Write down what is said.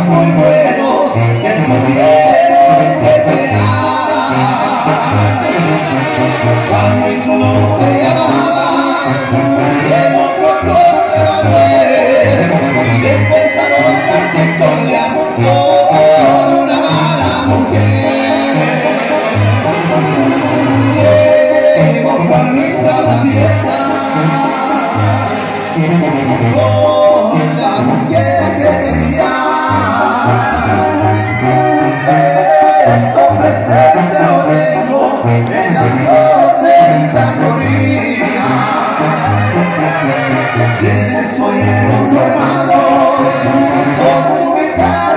muy buenos que tuvieron interpretar. Cuando hizo no se llamaba, Diego pronto se va a ver, y empezaron las discordias por una mala mujer. Llegó Juan Luis a la fiesta con la mujer que quería. Esto presente lo tengo en la biblioteca Coría. Quienes oyeron su hermano con su guitarra